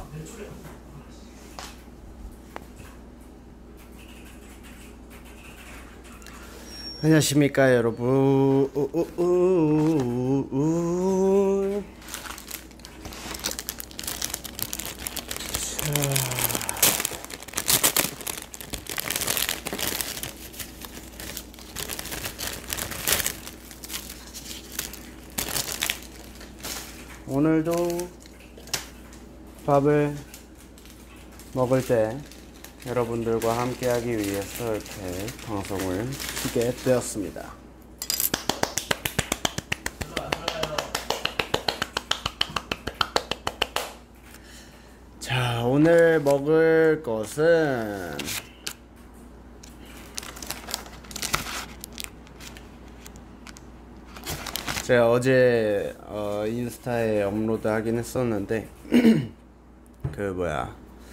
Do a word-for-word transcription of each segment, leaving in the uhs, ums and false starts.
안녕하십니까 여러분. 우우우우우. 자, 오늘도 밥을 먹을 때 여러분들과 함께하기 위해서 이렇게 방송을 키게 되었습니다. 자, 오늘 먹을 것은 제가 어제 어, 인스타에 업로드 하긴 했었는데 그 뭐야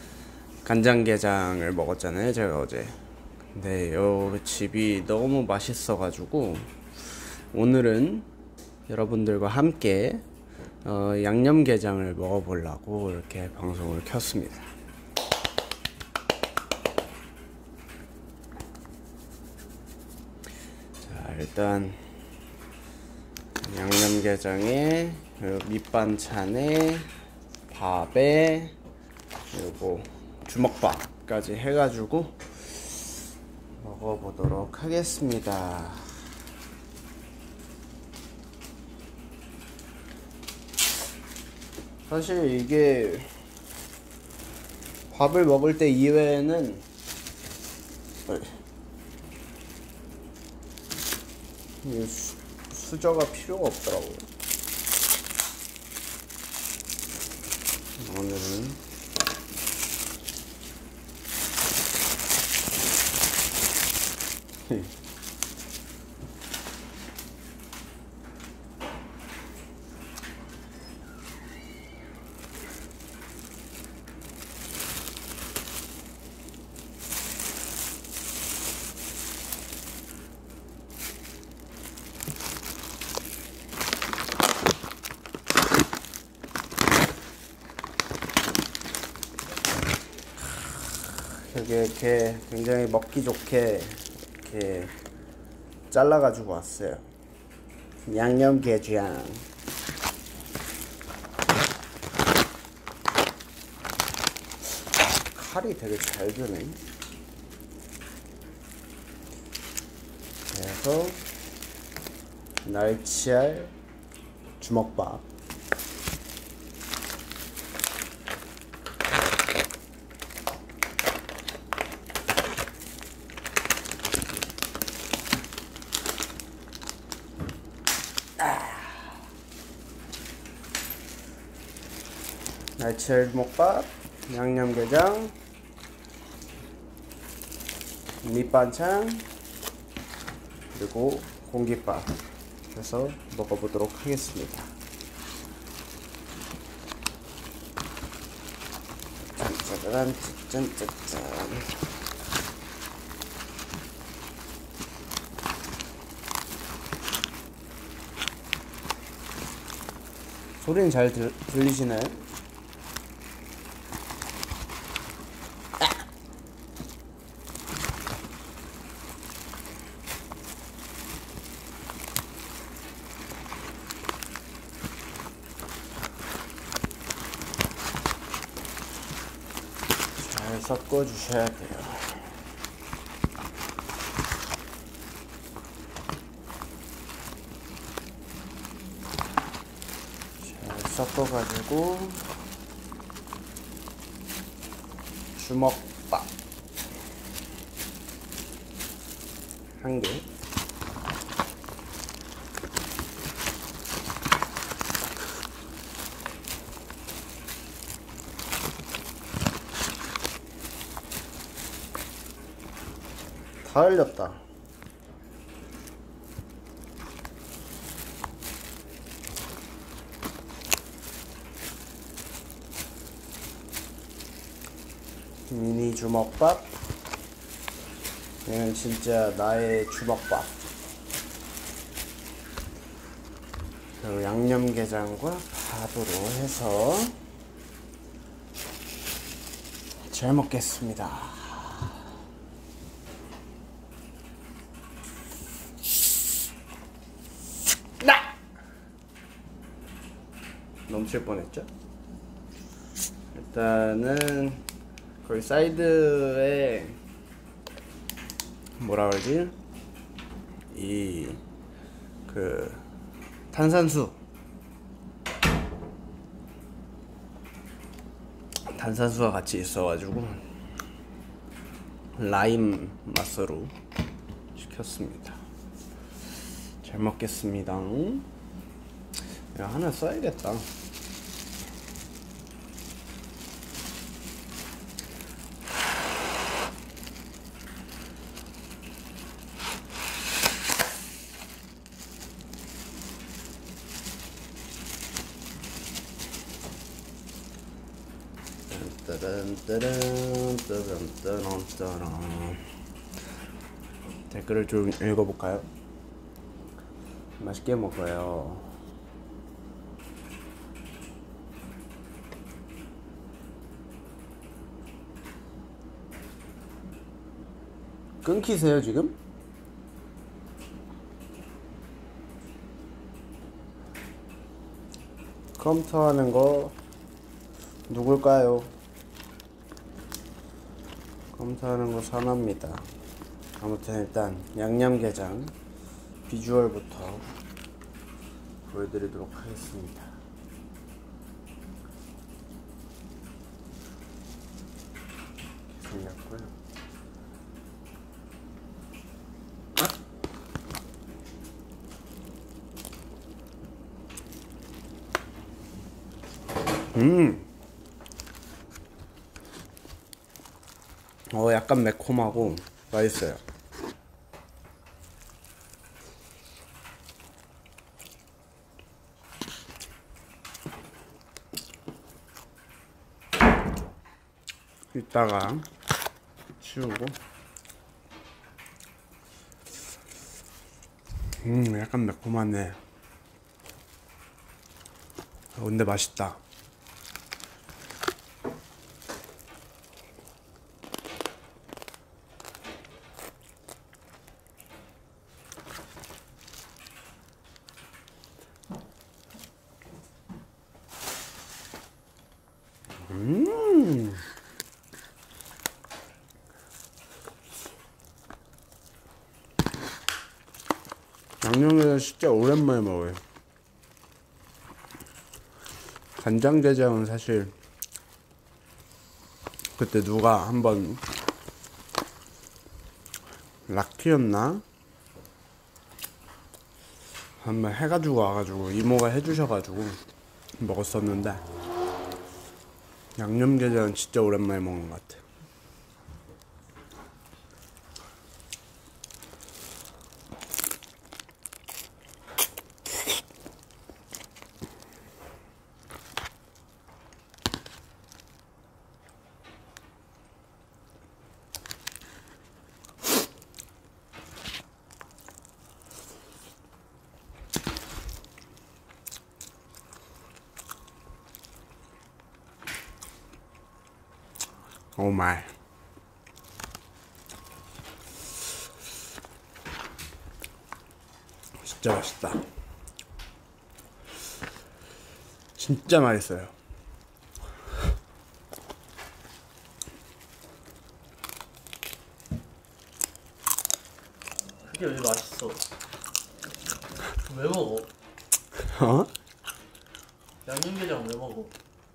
간장게장을 먹었잖아요 제가 어제. 근데 요 집이 너무 맛있어 가지고 오늘은 여러분들과 함께 어, 양념게장을 먹어보려고 이렇게 방송을 켰습니다. 자, 일단 양념게장에 밑반찬에 밥에 그리고 주먹밥까지 해가지고 먹어보도록 하겠습니다. 사실 이게 밥을 먹을 때 이외에는 수, 수저가 필요가 없더라고요. 오늘은 되게 이렇게 굉장히 먹기 좋게 이렇게 잘라가지고 왔어요. 양념게장. 칼이 되게 잘 드네. 그래서 날치알 주먹밥. 날치알 주먹밥, 양념게장, 밑반찬, 그리고 공깃밥 해서 먹어보도록 하겠습니다. 짠짜잔 짠짠짠. 소리는 잘 들, 들리시나요? 잘 섞어 주셔야 돼요. 잘 섞어 가지고 주먹밥 한 개, 다 흘렸다. 미니 주먹밥. 얘는 진짜 나의 주먹밥. 그리고 양념게장과 밥으로 해서 잘 먹겠습니다. 나! 넘칠 뻔했죠? 일단은 거기 사이드에 뭐라 그러지? 이 그 탄산수 탄산수가 같이 있어가지고 라임 맛으로 시켰습니다. 잘 먹겠습니다. 야, 하나 써야겠다. 따란따란 댓글을 좀 읽어볼까요? 맛있게 먹어요. 끊기세요 지금? 컴퓨터 하는 거 누굴까요? 컴퓨터 하는 거 선합니다. 아무튼 일단 양념게장 비주얼부터 보여드리도록 하겠습니다. 이렇게 생겼고요. 음, 어 약간 매콤하고 맛있어요. 이따가 치우고. 음, 약간 매콤하네. 어, 근데 맛있다. 음. 양념게장 진짜 오랜만에 먹어요. 간장게장은 사실 그때 누가 한번 락키였나? 한번 해가지고 와가지고 이모가 해주셔가지고 먹었었는데 양념게장은 진짜 오랜만에 먹는 것 같아. 오 마이. 진짜 맛있다. 진짜 맛있어요. 그게 왜 맛있어? 왜 먹어? 어? 양념게장 왜 먹어?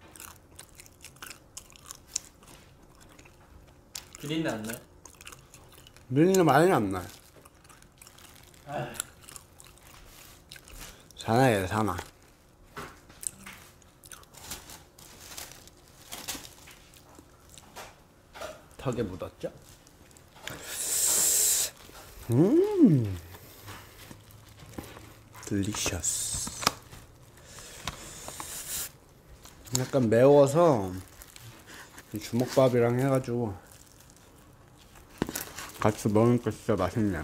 비린내 안 나요? 비린내 많이 안 나요. 아휴. 사나이에요, 사나. 턱에 묻었죠? 음, 딜리셔스. 약간 매워서 주먹밥이랑 해가지고 같이 먹으니까 진짜 맛있네요.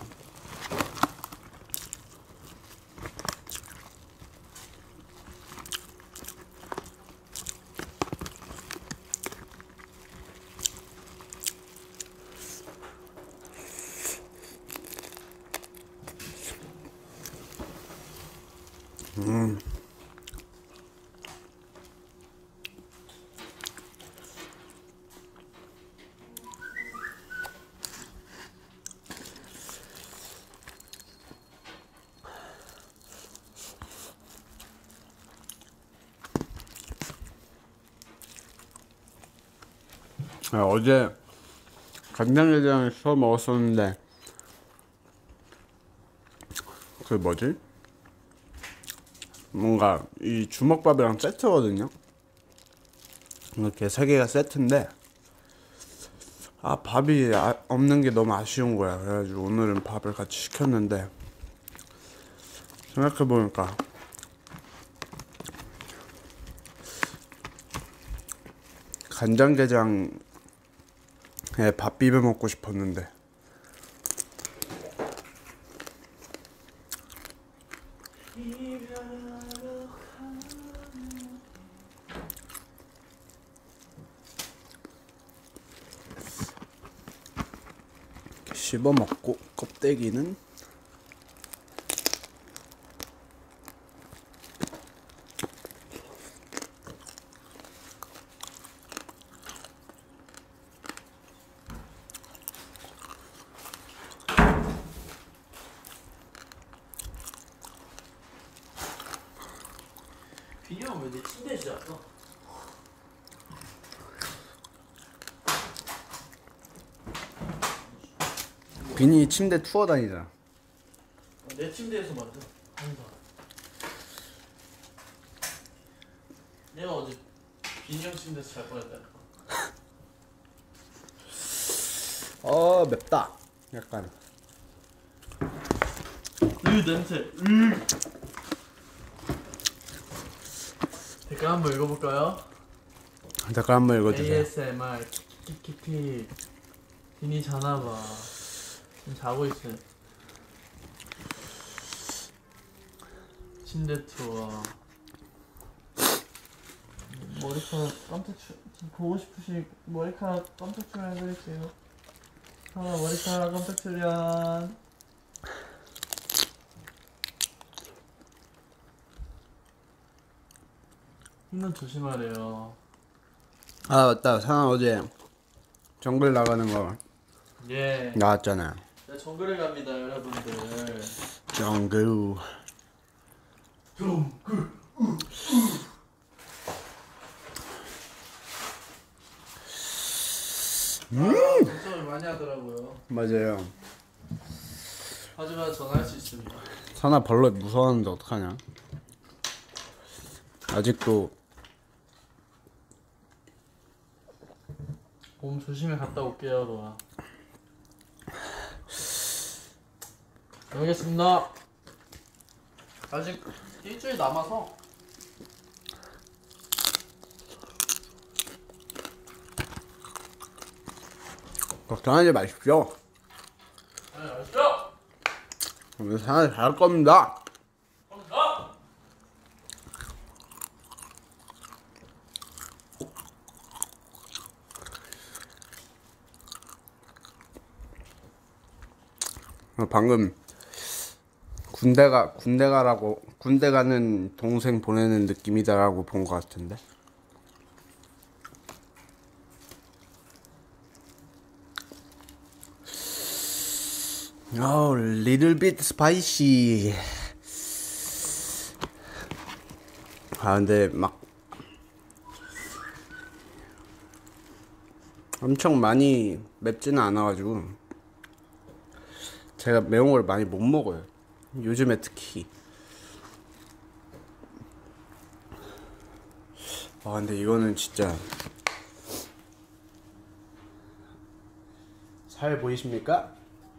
아, 어제 간장게장 시켜 먹었었는데 그 뭐지? 뭔가 이 주먹밥이랑 세트거든요. 이렇게 세 개가 세트인데 아 밥이 아, 없는 게 너무 아쉬운 거야. 그래가지고 오늘은 밥을 같이 시켰는데 생각해보니까 간장게장에 밥 비벼 먹고 싶었는데 씹어 먹고 껍데기는 빈이 형 왜 내 침대에 잤어? 빈이 침대 투어 다니잖아. 내 침대에서 맞아. 항상. 내가 어제 빈이 형 침대에서 잘 뻔했다니까. 어 맵다. 약간 으 냄새. 으. 댓글 한번 읽어볼까요? 댓글 한번 읽어주세요. 에이에스엠알 키키키. 빈이 자나봐. 지금 자고 있어요. 침대 투어. 머리카락 깜짝 출 보고 싶으시 머리카락 깜짝 출연해드릴게요. 하나 머리카락 깜짝 출연. 힘은 조심하래요. 아 맞다. 상아 어제 정글 나가는 거 예. 나왔잖아. 네, 정글을 갑니다, 여러분들. 정글. 정글. 음. 아, 걱정을 많이 하더라고요. 맞아요. 하지만 전 할 수 있습니다. 사나 벌레 무서워하는데 어떡하냐. 아직도 몸 조심히 갔다 올게요, 로아. 알겠습니다. 아직 일주일 남아서. 걱정하지 마십시오. 네, 알았죠? 오늘 사나 잘할 겁니다. 갑니다. 방금 군대가 군대 가라고 군대 가는 동생 보내는 느낌이다라고 본 것 같은데. 어, little bit spicy. 아 근데 막 엄청 많이 맵지는 않아가지고 제가 매운 걸 많이 못 먹어요. 요즘에 특히. 아 근데 이거는 진짜 살 보이십니까?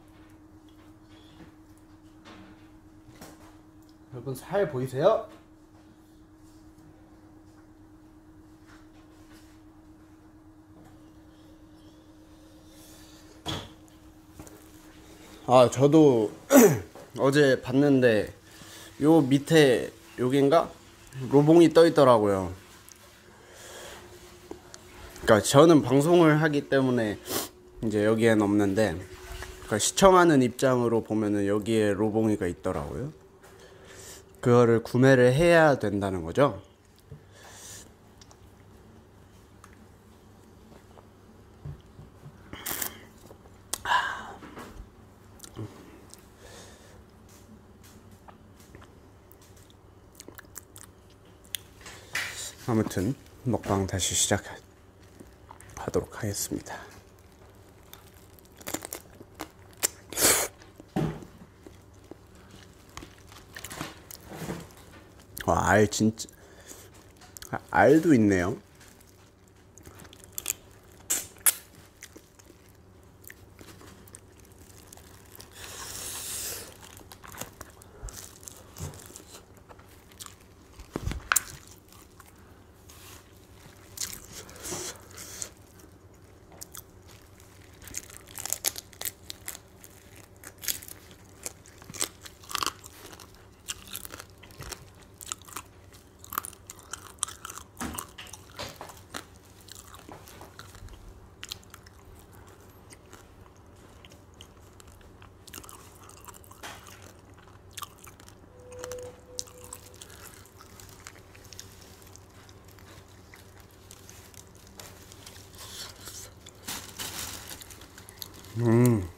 여러분 살 보이세요? 아 저도 어제 봤는데 요 밑에 여긴가? 로봉이 떠 있더라고요. 그러니까 저는 방송을 하기 때문에 이제 여기엔 없는데, 그러니까 시청하는 입장으로 보면은 여기에 로봉이가 있더라고요. 그거를 구매를 해야 된다는 거죠. 아무튼 먹방 다시 시작하도록 하도록 하겠습니다. 와, 알 진짜 아, 알도 있네요. 음.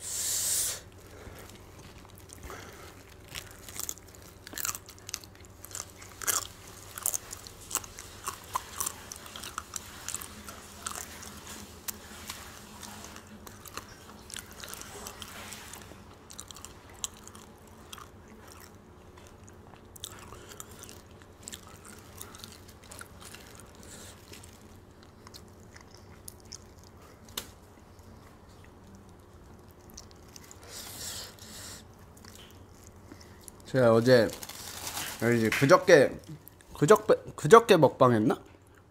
제가 어제 이제 그저께 그저께 그저께 먹방했나?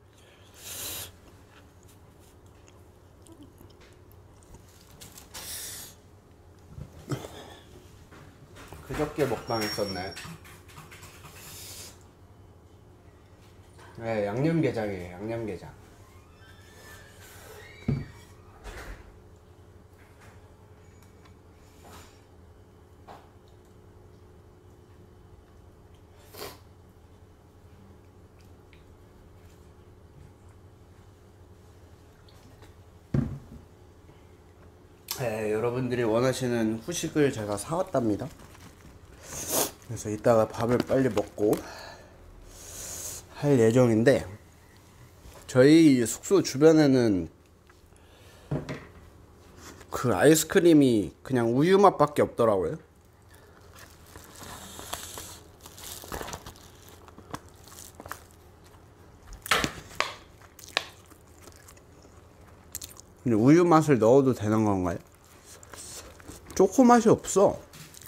그저께 먹방했었나요? 네, 양념게장이에요. 양념게장. 네, 여러분들이 원하시는 후식을 제가 사왔답니다. 그래서 이따가 밥을 빨리 먹고 할 예정인데, 저희 숙소 주변에는 그 아이스크림이 그냥 우유 맛밖에 없더라고요. 근데 우유 맛을 넣어도 되는 건가요? 초코 맛이 없어.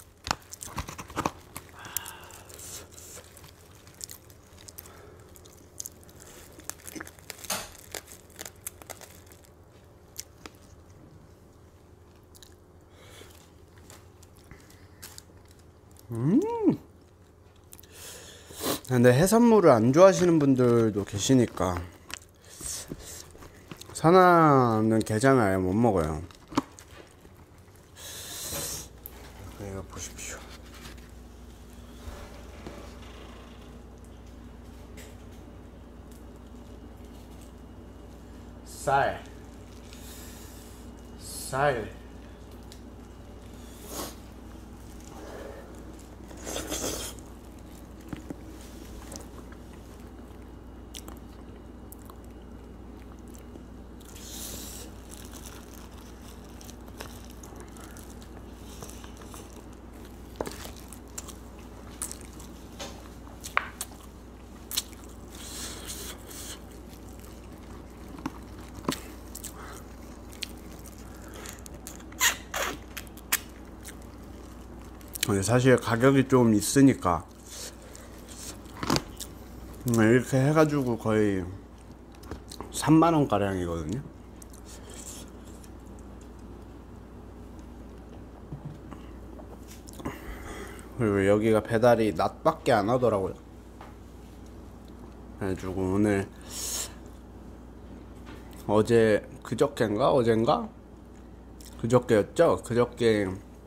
음. 근데 해산물을 안 좋아하시는 분들도 계시니까 사나는 게장을 아예 못 먹어요. 이거 보십시오. 쌀, 쌀. 사실 가격이 좀 있으니까 이렇게 해가지고 거의 삼만 원 가량이거든요. 그리고 여기가 배달이 낮밖에 안 하더라고요. 그래가지고 오늘 어제 그저께인가 어젠가 그저께였죠. 그저께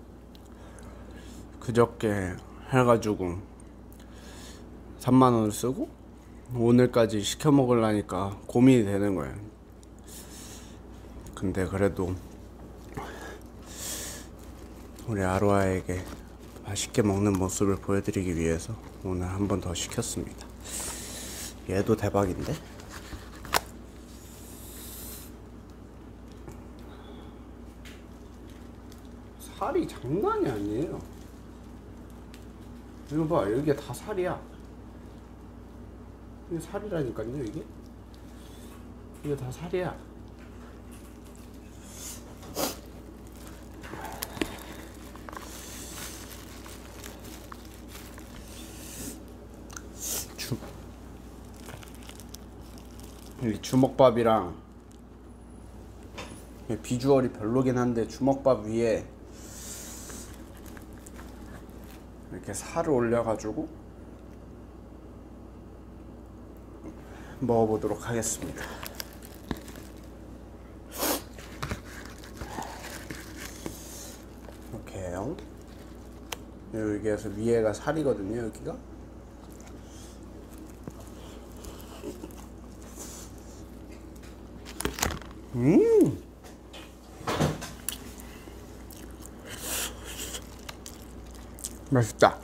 그저께 해가지고 삼만 원을 쓰고 오늘까지 시켜 먹으려니까 고민이 되는 거예요. 근데 그래도 우리 아로아에게 맛있게 먹는 모습을 보여드리기 위해서 오늘 한 번 더 시켰습니다. 얘도 대박인데? 살이 장난이 아니에요. 이거 봐, 여기가 다 살이야. 이게 살이라니까요, 이게. 이게 다 살이야. 주, 이 주먹밥이랑 비주얼이 별로긴 한데 주먹밥 위에 이렇게 살을 올려가지고 먹어보도록 하겠습니다. 이렇게요. 여기에서 위에가 살이거든요, 여기가. 음! 맛있다.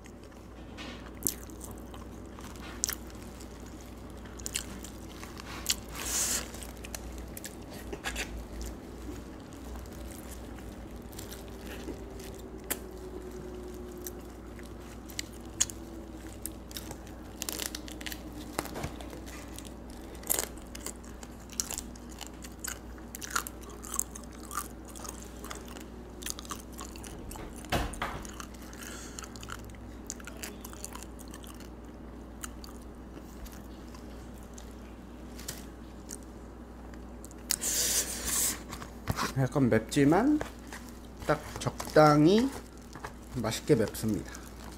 약간 맵지만 딱 적당히 맛있게 맵습니다.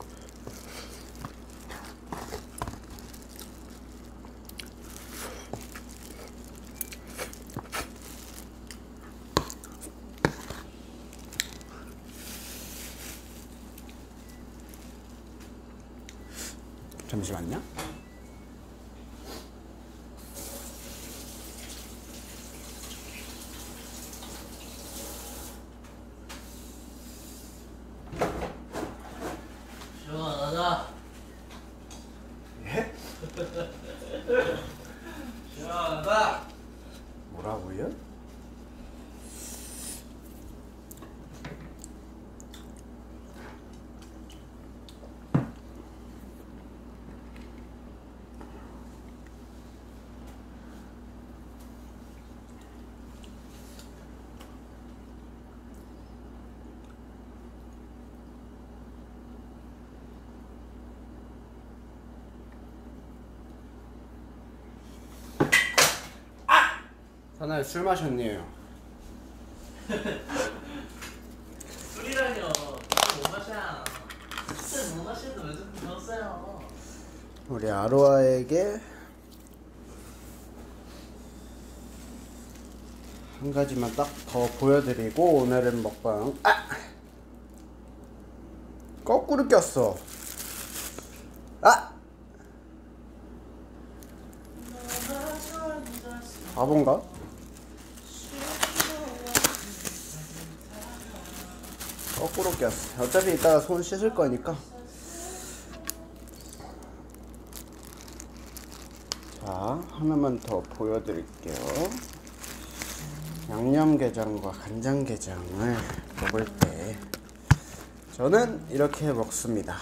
잠시만요. 시원하다. 예? 시원하다. 뭐라고요? 사나이 술 마셨네요. 술이라뇨. 못 마셔. 술 못 마시는데 왜 자꾸 그러세요? 우리 아로아에게 한 가지만 딱 더 보여드리고 오늘은 먹방. 아! 거꾸로 꼈어. 아! 바본가? 거꾸로 꼈어. 어차피 이따가 손 씻을 거니까. 자, 하나만 더 보여드릴게요. 양념게장과 간장게장을 먹을 때 저는 이렇게 먹습니다.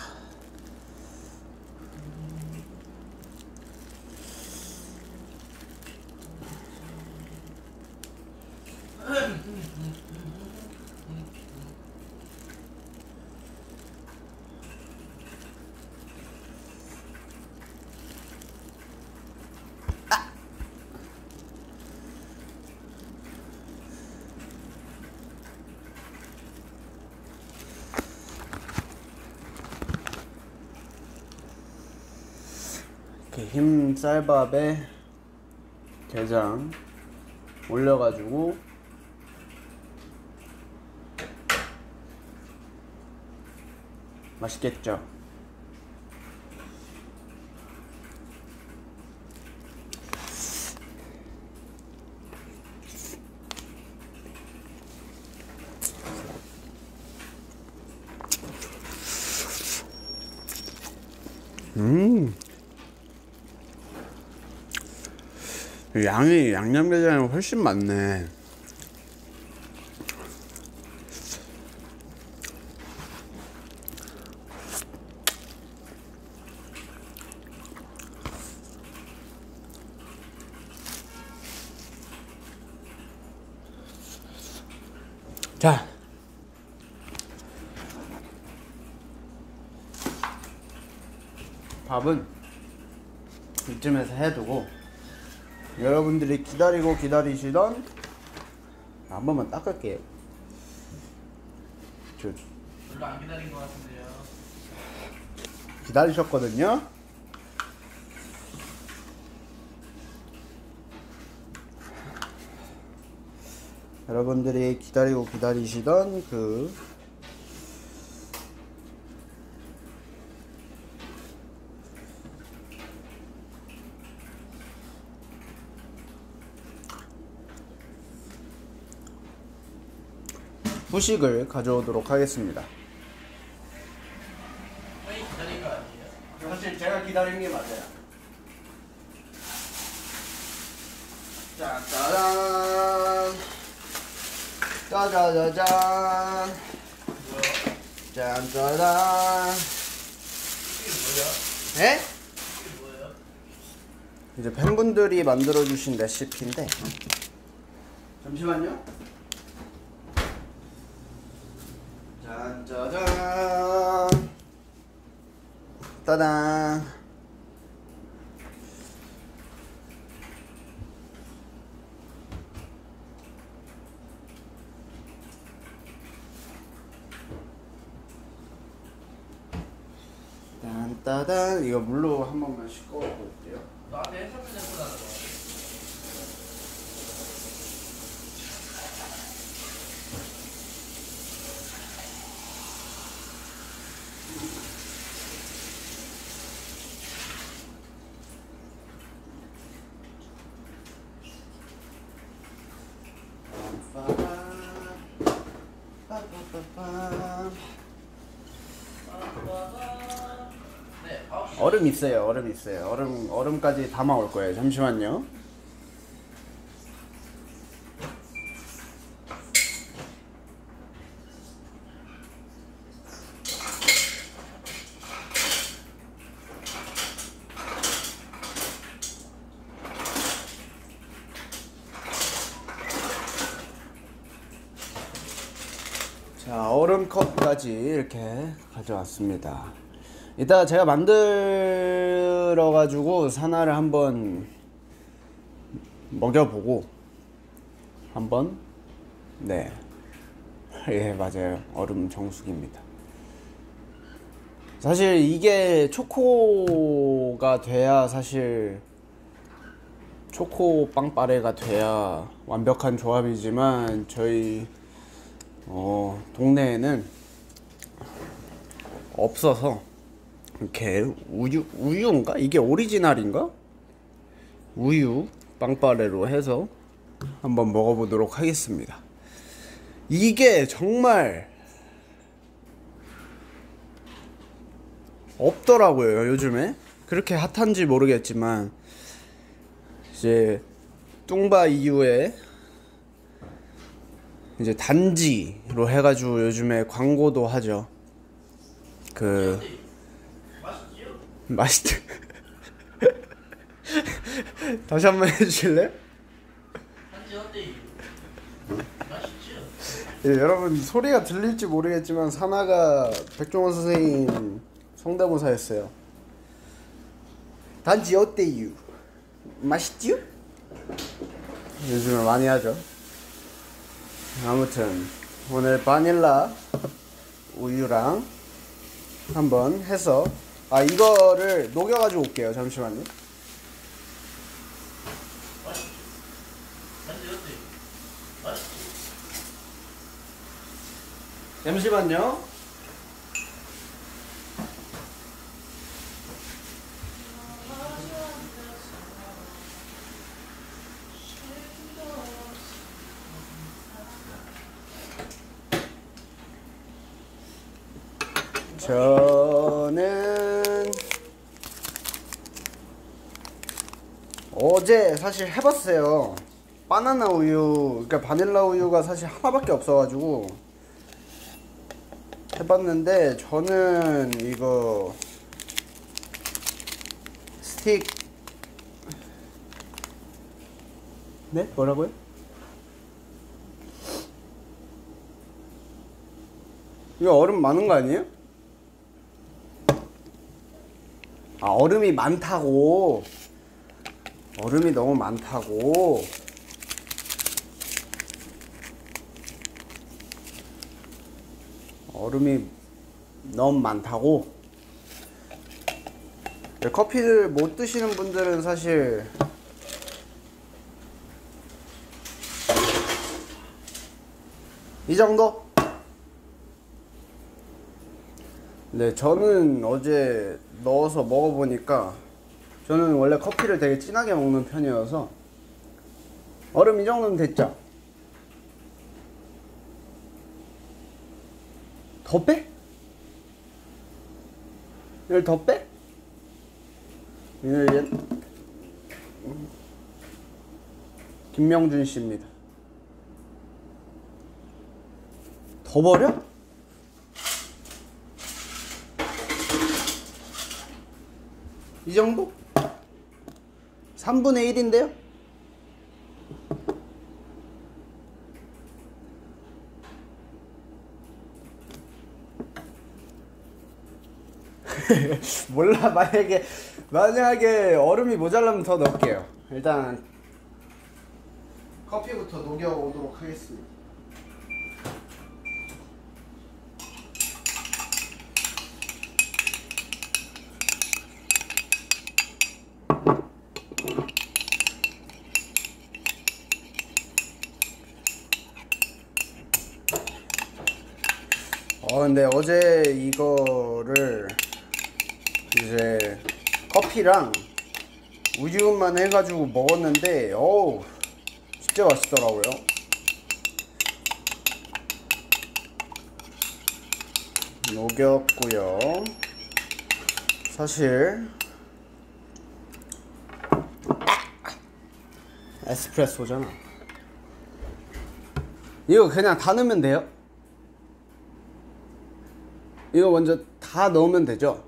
이렇게 흰 쌀밥에 게장 올려가지고 맛있겠죠? 음. 양이 양념게장이 훨씬 많네. 자, 밥은 이쯤에서 해두고 여러분들이 기다리고 기다리시던 한 번만 닦을게요. 저 별로 안 기다린 것 같은데요. 기다리셨거든요. 여러분들이 기다리고 기다리시던 그 후식을 가져오도록 하겠습니다. 형이 기다린 거 아니에요? 사실 제가 기다린 게 맞아요. 자, 짜잔, 짜자자잔, 뭐야? 짠짜잔. 이게 뭐야? 에? 이게 뭐예요? 이제 팬분들이 만들어주신 레시피인데 잠시만요. 짠짜잔, 따단. 딴따단. 이거 물로 한 번만 씻고 올게요. 나한테 해산물 냄새 나는 거. 네, 아홉 시. 얼음 있어요. 얼음 있어요. 얼음 얼음까지 담아올 거예요. 잠시만요. 자, 얼음컵까지 이렇게 가져왔습니다. 이따가 제가 만들어 가지고 사나를 한번 먹여보고 한번 네, 예 맞아요. 얼음 정수기입니다. 사실 이게 초코가 돼야 사실 초코 빵빠레가 돼야 완벽한 조합이지만 저희 어, 동네에는 없어서 이렇게 우유 우유인가? 이게 오리지널인가? 우유 빵빠레로 해서 한번 먹어보도록 하겠습니다. 이게 정말 없더라고요 요즘에. 그렇게 핫한지 모르겠지만 이제 뚱바 이후에 이제 단지로 해가지고 요즘에 광고도 하죠. 그 맛있지요? 맛있. 다시 한번 해주실래요? 한지 어때요? 맛있지요? 예, 여러분 소리가 들릴지 모르겠지만 사나가 백종원 선생님 성대모사였어요. 단지 어때유? 맛있지요? 요즘에 많이 하죠. 아무튼 오늘 바닐라 우유랑 한번 해서 아 이거를 녹여가지고 올게요. 잠시만요. 한지 어때요? 맛있지? 잠시만요. 저는 어제 사실 해봤어요. 바나나 우유, 그러니까 바닐라 우유가 사실 하나밖에 없어가지고 해봤는데 저는 이거 스틱 네? 뭐라고요? 이거 얼음 많은 거 아니에요? 아, 얼음이 많다고. 얼음이 너무 많다고. 얼음이 너무 많다고. 커피를 못 드시는 분들은 사실 이 정도? 네, 저는 어제 넣어서 먹어보니까 저는 원래 커피를 되게 진하게 먹는 편이어서 얼음 이 정도면 됐죠? 더 빼? 이걸 더 빼? 이걸 김명준 씨입니다. 더 버려? 이 정도? 삼분의 일인데요? 몰라. 만약에 만약에 얼음이 모자라면 더 넣을게요. 일단 커피부터 녹여오도록 하겠습니다. 어 근데 어제 이거를 이제 커피랑 우유만 해가지고 먹었는데 어우 진짜 맛있더라고요. 녹였고요. 사실 에스프레소잖아. 이거 그냥 다 넣으면 돼요. 이거 먼저 다 넣으면 되죠.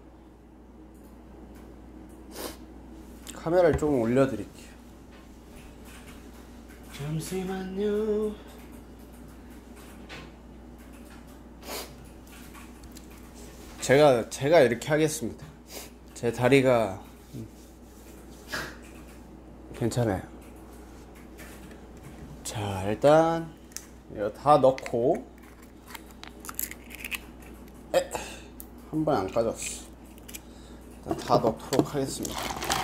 카메라를 좀 올려드릴게요. 잠시만요. 제가 제가 이렇게 하겠습니다. 제 다리가 괜찮아요. 자, 일단 이거 다 넣고 에, 한 번에 안 까졌어. 일단 다 넣도록 하겠습니다.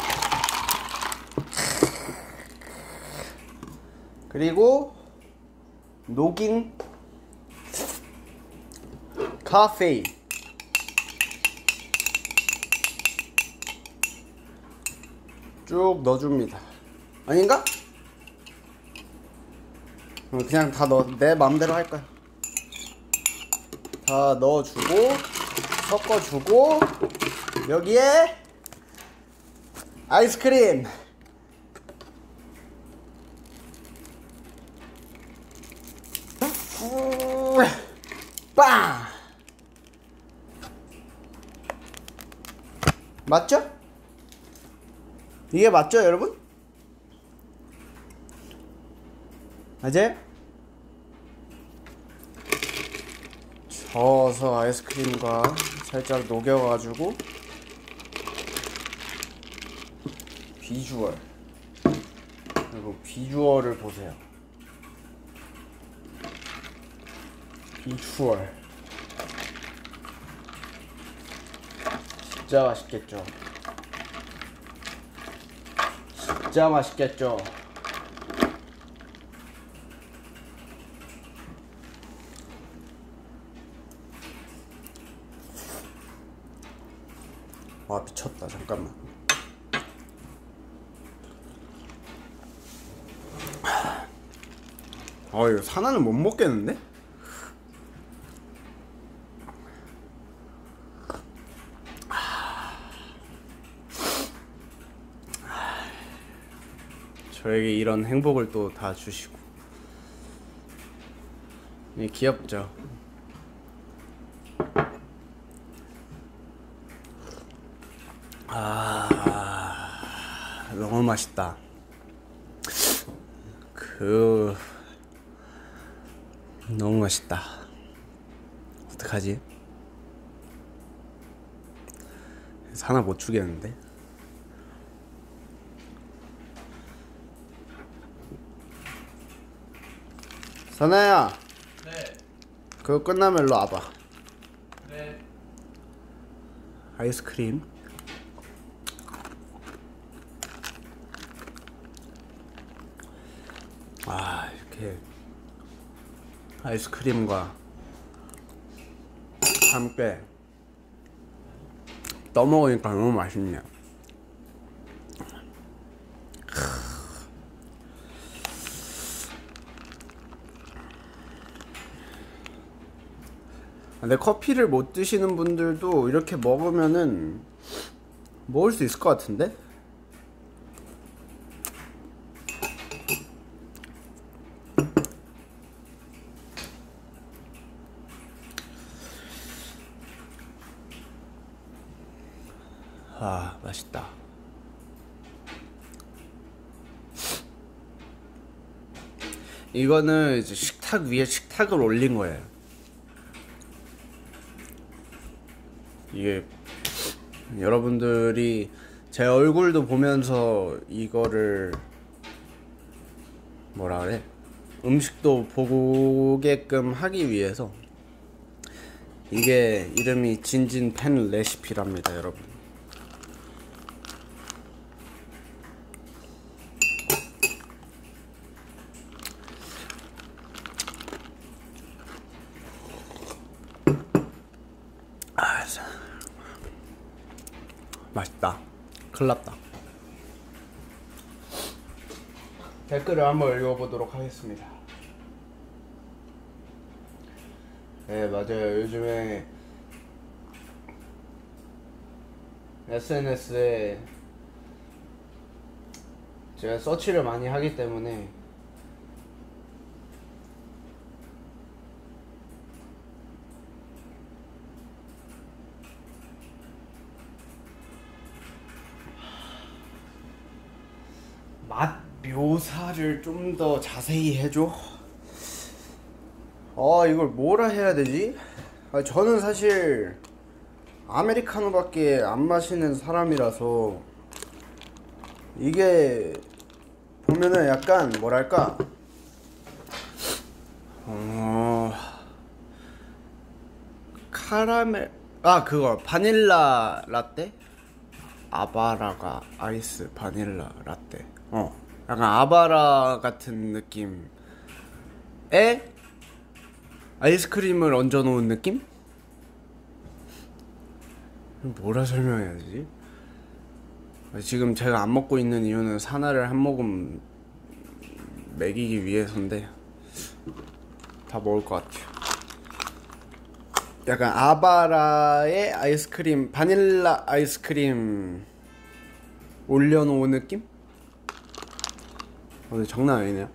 그리고 녹인 카페인 쭉 넣어줍니다. 아닌가? 그냥 다 넣어. 내 맘대로 할 거야. 다 넣어주고 섞어주고 여기에 아이스크림 빵! 맞죠? 이게 맞죠, 여러분? 맞아요? 저어서 아이스크림과 살짝 녹여가지고 비주얼, 그리고 비주얼을 보세요. 비주얼 진짜 맛있겠죠? 진짜 맛있겠죠? 와 미쳤다. 잠깐만. 아 이거 사나는 못 먹겠는데? 저에게 이런 행복을 또 다 주시고. 네, 귀엽죠? 아 너무 맛있다. 그 너무 맛있다. 어떡하지? 하나 못 주겠는데? 선아야, 네. 그거 끝나면 일로 와봐. 네. 아이스크림. 아, 이렇게 아이스크림과 함께 떠먹으니까 너무 맛있네요. 근데 커피를 못 드시는 분들도 이렇게 먹으면은 먹을 수 있을 것 같은데? 아, 맛있다. 이거는 이제 식탁 위에 식탁을 올린 거예요. 이게 여러분들이 제 얼굴도 보면서 이거를 뭐라 그래? 음식도 보게끔 하기 위해서. 이게 이름이 진진팬 레시피랍니다, 여러분. 아, 맛있다. 큰일났다. 댓글을 한번 읽어보도록 하겠습니다. 네, 맞아요. 요즘에 에스엔에스에 제가 서치를 많이 하기 때문에 맛 묘사를 좀 더 자세히 해줘. 아, 이걸 뭐라 해야 되지? 아, 저는 사실 아메리카노밖에 안 마시는 사람이라서 이게 보면은 약간 뭐랄까 어... 카라멜 아 그거 바닐라 라떼? 아바라가 아이스 바닐라 라떼. 어 약간 아바라 같은 느낌에 아이스크림을 얹어 놓은 느낌? 뭐라 설명해야 되지? 지금 제가 안 먹고 있는 이유는 사나를 한 모금 먹이기 위해서인데 다 먹을 것 같아요. 약간 아바라의 아이스크림, 바닐라 아이스크림 올려놓은 느낌? 오늘 장난 아니네요.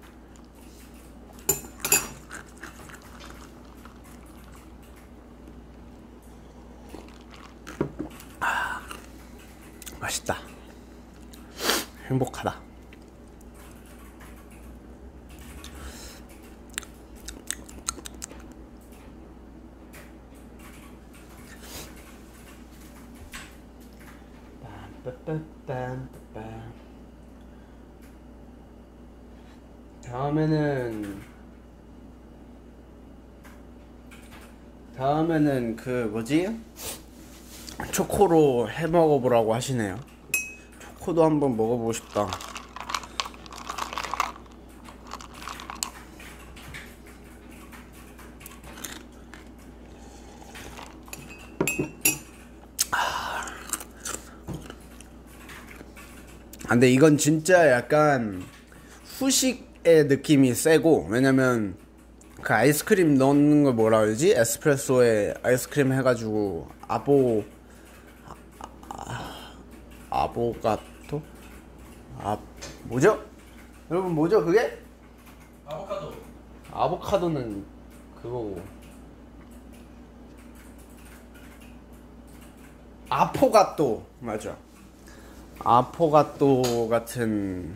아, 맛있다. 행복하다. 다음에는 다음에는 그 뭐지? 초코로 해 먹어보라고 하시네요. 초코도 한번 먹어보고 싶다. 근데 이건 진짜 약간 후식의 느낌이 세고, 왜냐면 그 아이스크림 넣는 걸 뭐라 그러지? 에스프레소에 아이스크림 해가지고 아보 아, 아보가토? 아 뭐죠? 여러분 뭐죠 그게? 아보카도. 아보카도는 그거고 아포가토 맞아. 아포가토 같은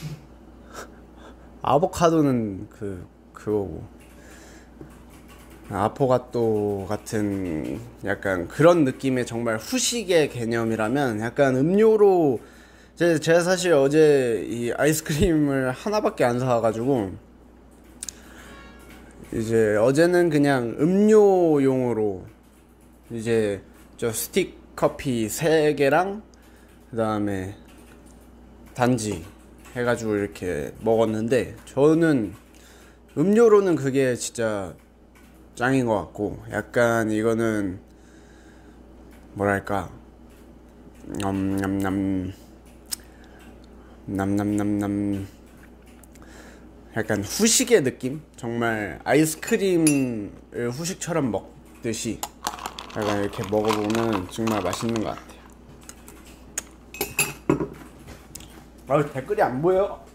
아보카도는 그 그거고 아포가또 같은 약간 그런 느낌의 정말 후식의 개념이라면 약간 음료로 제, 제가 사실 어제 이 아이스크림을 하나밖에 안 사와가지고 이제 어제는 그냥 음료용으로 이제 저 스틱 커피 세 개랑 그 다음에 단지 해가지고 이렇게 먹었는데 저는 음료로는 그게 진짜 짱인 것 같고 약간 이거는 뭐랄까 남남남 남남남남 약간 후식의 느낌? 정말 아이스크림을 후식처럼 먹듯이 약간 이렇게 먹어보면 정말 맛있는 것 같아요. 아, 댓글이 안 보여?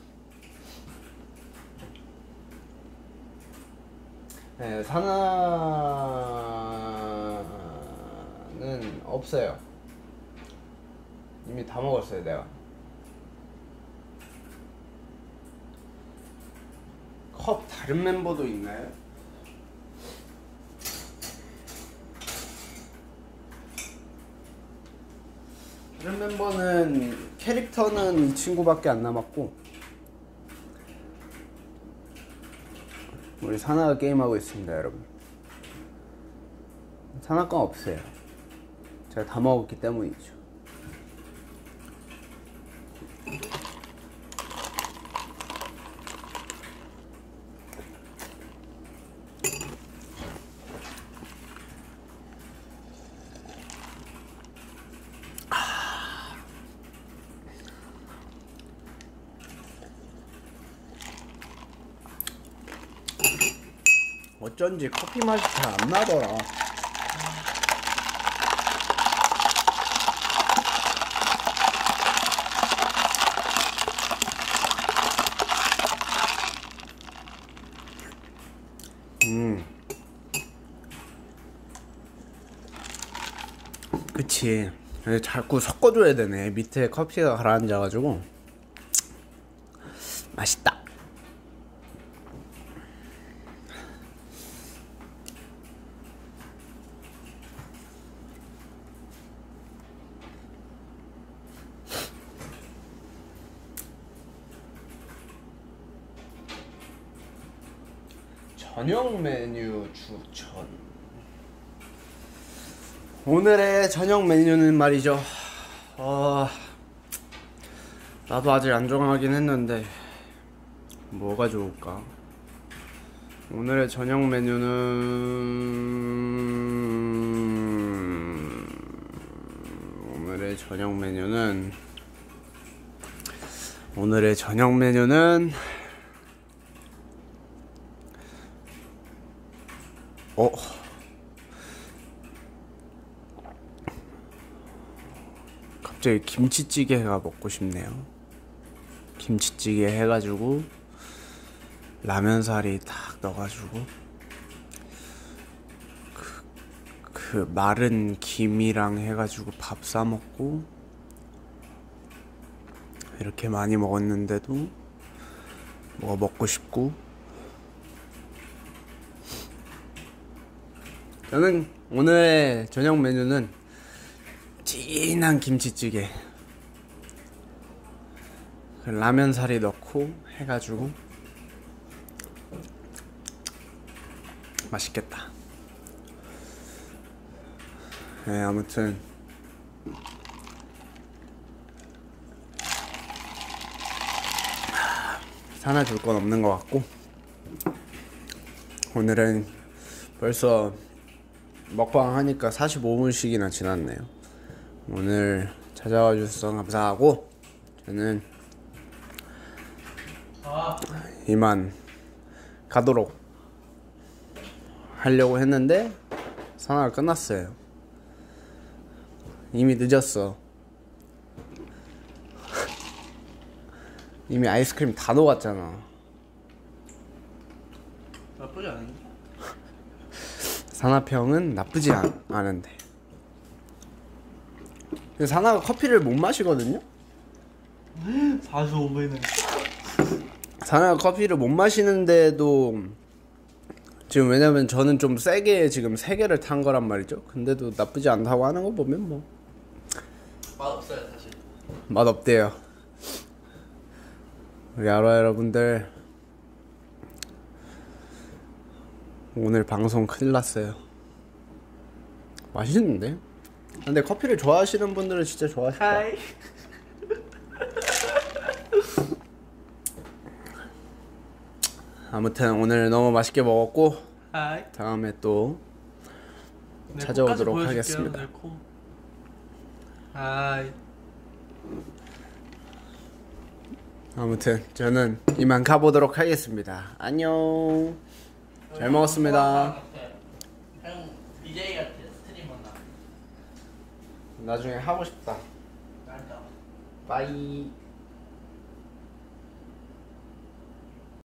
네, 사나는 없어요. 이미 다 먹었어요, 내가. 컵 다른 멤버도 있나요? 다른 멤버는 캐릭터는 이 친구밖에 안 남았고 우리 사나가 게임하고 있습니다, 여러분. 사나 건 없어요. 제가 다 먹었기 때문이죠. 어쩐지 커피 맛이 잘 안 나더라. 음. 그치. 자꾸 섞어줘야 되네. 밑에 커피가 가라앉아가지고. 맛있다. 저녁 메뉴 추천. 오늘의 저녁 메뉴는 말이죠. 어, 나도 아직 안 정하긴 했는데 뭐가 좋을까? 오늘의 저녁 메뉴는 오늘의 저녁 메뉴는 오늘의 저녁 메뉴는 어 갑자기 김치찌개가 먹고 싶네요. 김치찌개 해가지고 라면사리 딱 넣어가지고 그, 그 마른 김이랑 해가지고 밥 싸먹고 이렇게 많이 먹었는데도 뭐가 먹고 싶고 저는 오늘의 저녁 메뉴는 진한 김치찌개 라면사리 넣고 해가지고 맛있겠다. 네, 아무튼 하나 줄 건 없는 것 같고 오늘은 벌써 먹방 하니까 사십오 분씩이나 지났네요. 오늘 찾아와 주셔서 감사하고 저는 아. 이만 가도록 하려고 했는데 사나가 끝났어요. 이미 늦었어. 이미 아이스크림 다 녹았잖아. 나쁘지 않은데? 사나평은 나쁘지 않, 않은데 사나가 커피를 못 마시거든요? 사십오 분이네. 사나가 커피를 못 마시는데도 지금 왜냐면 저는 좀 세게 지금 세 개를 탄 거란 말이죠. 근데도 나쁘지 않다고 하는 거 보면 뭐 맛없어요 사실. 맛없대요. 우리 아로하 여러분들 오늘 방송 큰일 났어요. 맛있는데? 근데 커피를 좋아하시는 분들은 진짜 좋아하실 거야. 하이. 아무튼 오늘 너무 맛있게 먹었고 하이. 다음에 또 내 찾아오도록 코까지 하겠습니다. 보여줄게요, 내 코. 하이. 아무튼 저는 이만 가보도록 하겠습니다. 안녕. 잘 먹었습니다. 형 디제이 같아. 스트리머 나. 나중에 하고 싶다. 맞아. 바이.